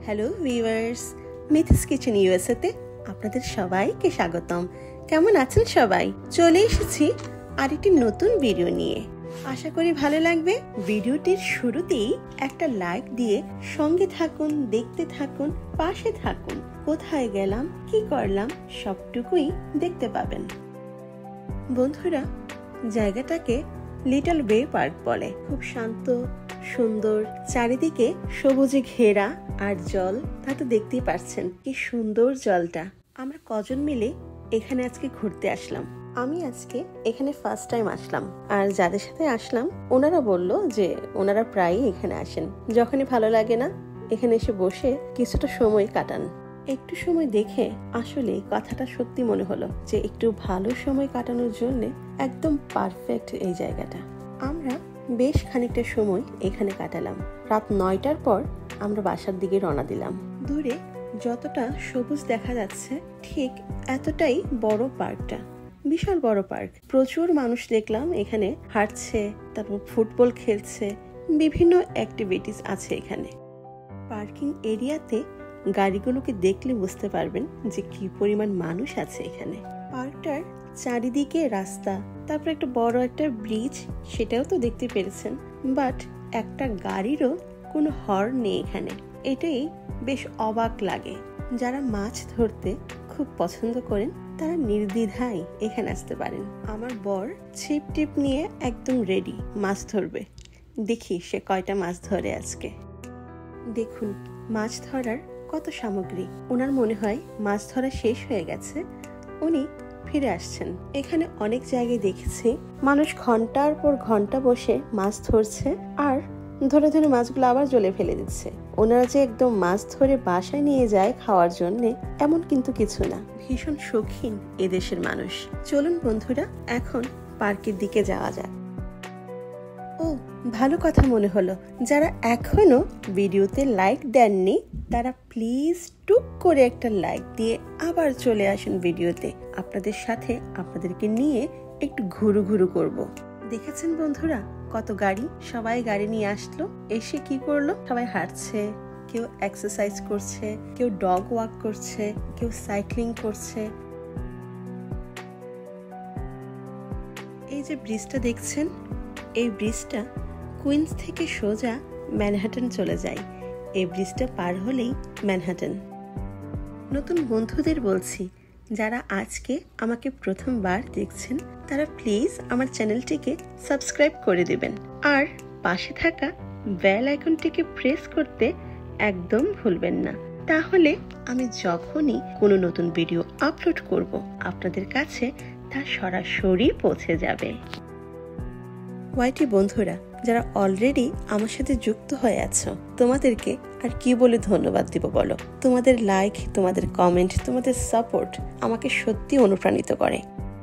Hello viewers, মিথিস kitchen ইউএসএতে আপনাদের সবাইকে স্বাগতম। কেমন আছেন সবাই? চলে এসেছি আরেকটি নতুন ভিডিও নিয়ে। আশা করি ভালো লাগবে। ভিডিওটির শুরুতেই একটা লাইক দিয়ে সঙ্গে থাকুন, দেখতে থাকুন, পাশে থাকুন। কোথায় গেলাম, কি করলাম সবটুকুই দেখতে পাবেন। বন্ধুরা, জায়গাটাকে লিটল বে পার্ক বলে। খুব শান্ত, সুন্দর, চারিদিকে সবুজে ঘেরা আর জল, তা তো দেখতেই পাচ্ছেন কি সুন্দর জলটা। আমরা কজন মিলে এখানে আজকে ঘুরতে আসলাম। আমি আজকে এখানে ফার্স্ট টাইম আসলাম, আর যাদের সাথে আসলাম ওনারা বলল যে ওনারা প্রায়ই এখানে আসেন, যখনই ভালো লাগে না এখানে এসে বসে কিছুটা সময় কাটান। একটু সময় দেখে আসলে কথাটা সত্যি মনে হলো যে একটু ভালো সময় কাটানোর জন্য একদম পারফেক্ট এই জায়গাটা। আমরা বেশ খানিকটা সময় এখানে কাটালাম। রাত 9টার পর আমরা বাসার দিকে রওনা দিলাম। দূরে যতটা সবুজ দেখা যাচ্ছে ঠিক এতটাই বড় পার্কটা, বিশাল বড় পার্ক। প্রচুর মানুষ দেখলাম এখানে হাঁটছে, তারপর ফুটবল খেলছে, বিভিন্ন অ্যাক্টিভিটিস আছে এখানে। পার্কিং এরিয়াতে গাড়িগুলোকে দেখলে বুঝতে পারবেন যে কি পরিমাণ মানুষ আছে এখানে। পার্কটার চারিদিকে রাস্তা, তারপর একটা বড় একটা ব্রিজ, সেটাও তো দেখতে পেরেছেন, বাট একটা গাড়িরও কোনো হর্ন নেই এখানে। এটাই বেশ অবাক লাগে। যারা মাছ ধরতে খুব পছন্দ করেন তারা নির্দ্বিধায় এখানে আসতে পারেন। আমার বর ছিপ টিপ নিয়ে একদম রেডি, মাছ ধরবে। দেখি সে কয়টা মাছ ধরে আজকে। দেখুন মাছ ধরার কত সামগ্রী। ওনার মনে হয় মাছ ধরা শেষ হয়ে গেছে, উনি ফিরে আসছেন। এখানে অনেক জায়গায় দেখেছি মানুষ ঘন্টার পর ঘন্টা বসে মাছ ধরছে, আর ধরে ধরে মাছগুলো আবার জলে ফেলে দিচ্ছে। ওনারা যে একদম মাছ ধরে বাসায় নিয়ে যায় খাওয়ার জন্য, এমন কিন্তু কিছু না। ভীষণ শৌখিন এদেশের মানুষ। চলুন বন্ধুরা, এখন পার্কের দিকে যাওয়া যাক। ও, ভালো কথা মনে হলো, যারা এখনো ভিডিওতে লাইক দেননি তারা প্লিজ টুক করে একটা লাইক দিয়ে আবার চলে আসুন ভিডিওতে। আপনাদের সাথে আপনাদেরকে নিয়ে একটু ঘুরু ঘুরু করব। দেখেছেন বন্ধুরা কত গাড়ি, সবাই গাড়ি নিয়ে আসলো, এসে কি করলো, সবাই হাঁটছে, কেউ এক্সারসাইজ করছে, কেউ ডগ ওয়াক করছে, কেউ সাইক্লিং করছে। এই যে ব্রিজটা দেখছেন, এই ব্রিজটা কুইন্স থেকে সোজা ম্যানহাটন চলে যায়। এই ব্রিজটা পার হলেই ম্যানহাটন। নতুন বন্ধুদের বলছি, যারা আজকে আমাকে প্রথমবার দেখছেন তারা প্লিজ আমার চ্যানেলটিকে সাবস্ক্রাইব করে দেবেন, আর পাশে থাকা বেল আইকনটিকে প্রেস করতে একদম ভুলবেন না। তাহলে আমি যখনই কোনো নতুন ভিডিও আপলোড করব আপনাদের কাছে তা সরাসরি পৌঁছে যাবে। ওয়াইটি বন্ধুরা, যারা অলরেডি আমার সাথে যুক্ত হয়ে আছো, তোমাদেরকে আর কি বলে ধন্যবাদ দিব বলো? তোমাদের লাইক, তোমাদের কমেন্ট, তোমাদের সাপোর্ট আমাকে সত্যি অনুপ্রাণিত করে।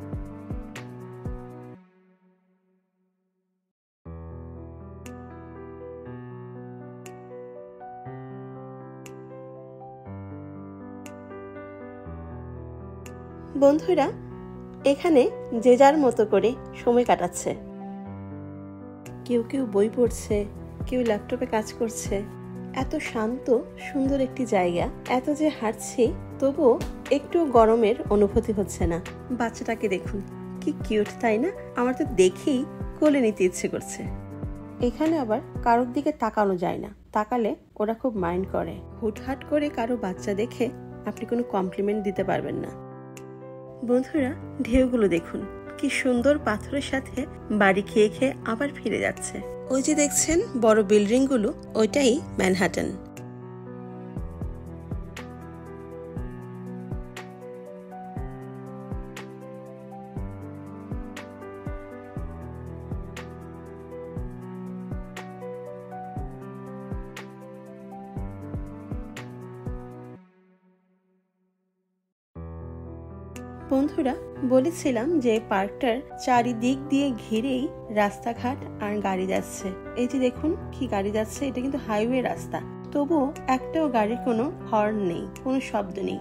বন্ধুরা, এখানে যে যার মতো করে সময় কাটাচ্ছে। কেউ কেউ বই পড়ছে, কেউ ল্যাপটপে কাজ করছে। এত শান্ত সুন্দর একটি জায়গা, এত যে হাঁটছি তবুও একটু গরমের অনুভূতি হচ্ছে না। বাচ্চাটাকে দেখুন কি কিউট, তাই না? আমার তো দেখেই কোলে নিতে ইচ্ছে করছে। এখানে আবার কারোর দিকে তাকানো যায় না, তাকালে ওরা খুব মাইন্ড করে। হুটহাট করে কারো বাচ্চা দেখে আপনি কোনো কমপ্লিমেন্ট দিতে পারবেন না। বন্ধুরা, ঢেউগুলো দেখুন কি সুন্দর, পাথরের সাথে বাড়ি খেয়ে খেয়ে আবার ফিরে যাচ্ছে। ওই যে দেখছেন বড় বিল্ডিং গুলো, ওইটাই ম্যানহাটন। বন্ধুরা, বলেছিলাম যে পার্কটার চারিদিক দিয়ে ঘিরেই রাস্তাঘাট আর গাড়ি যাচ্ছে। এই যে দেখুন কি গাড়ি যাচ্ছে, এটা কিন্তু হাইওয়ে রাস্তা, তবুও একটাও গাড়ির কোনো হর্ন নেই, কোনো শব্দ নেই।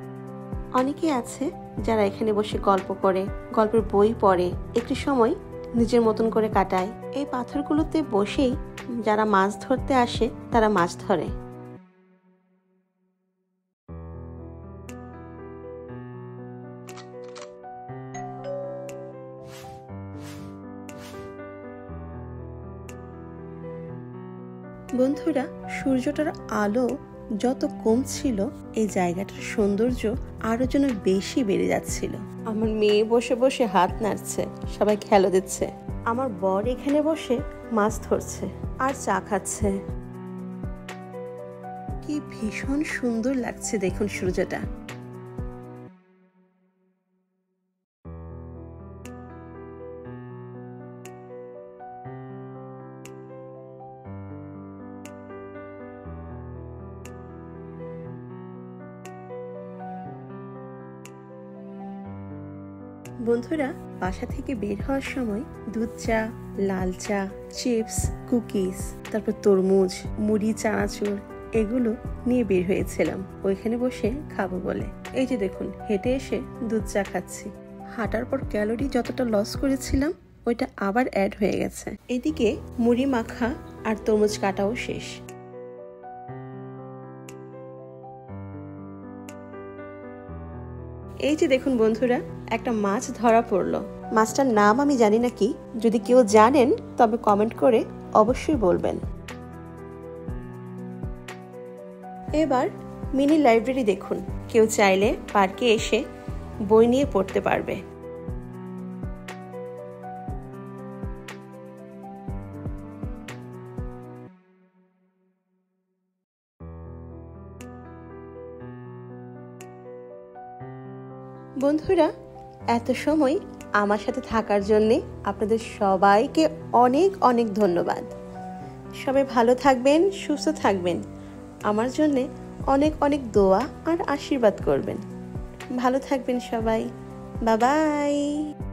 অনেকে আছে যারা এখানে বসে গল্প করে, গল্পের বই পড়ে, একটু সময় নিজের মতন করে কাটায়। এই পাথরগুলোতে বসেই যারা মাছ ধরতে আসে তারা মাছ ধরে। বন্ধুরা, সূর্যটার আলো যত কম ছিল এই জায়গাটার সৌন্দর্য আরো যেন বেশি বেড়ে যাচ্ছিল। আমার মেয়ে বসে বসে হাত নাড়ছে, সবাই খেলো দিচ্ছে। আমার বর এখানে বসে মাছ ধরছে আর চা খাচ্ছে। কি ভীষণ সুন্দর লাগছে দেখুন সূর্যটা। বন্ধুরা, বাসা থেকে বের হওয়ার সময় দুধ চা, লাল চা, চিপস, কুকিজ, তারপর তরমুজ, মুড়ি, চানাচুর এগুলো নিয়ে বের হয়েছিলাম ওইখানে বসে খাবো বলে। এই যে দেখুন, হেঁটে এসে দুধ চা খাচ্ছি। হাঁটার পর ক্যালোরি যতটা লস করেছিলাম ওইটা আবার অ্যাড হয়ে গেছে। এদিকে মুড়ি মাখা আর তরমুজ কাটাও শেষ। এই যে দেখুন বন্ধুরা, একটা মাছ ধরা পড়লো। মাছটার নাম আমি জানি না কি, যদি কেউ জানেন তবে কমেন্ট করে অবশ্যই বলবেন। এবার মিনি লাইব্রেরি দেখুন, কেউ চাইলে পার্কে এসে বই নিয়ে পড়তে পারবে। বন্ধুরা, এত সময় আমার সাথে থাকার জন্যে আপনাদের সবাইকে অনেক অনেক ধন্যবাদ। সবাই ভালো থাকবেন, সুস্থ থাকবেন। আমার জন্যে অনেক অনেক দোয়া আর আশীর্বাদ করবেন। ভালো থাকবেন সবাই। Bye by.